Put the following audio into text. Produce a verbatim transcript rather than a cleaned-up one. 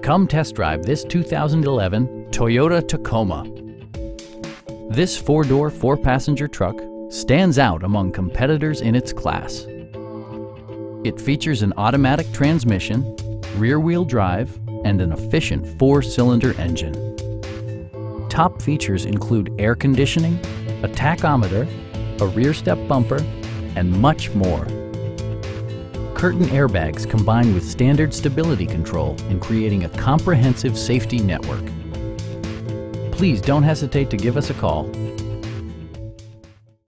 Come test drive this two thousand eleven Toyota Tacoma. This four-door, four-passenger truck stands out among competitors in its class. It features an automatic transmission, rear-wheel drive, and an efficient four-cylinder engine. Top features include air conditioning, a tachometer, a rear step bumper, and much more. Curtain airbags combine with standard stability control in creating a comprehensive safety network. Please don't hesitate to give us a call.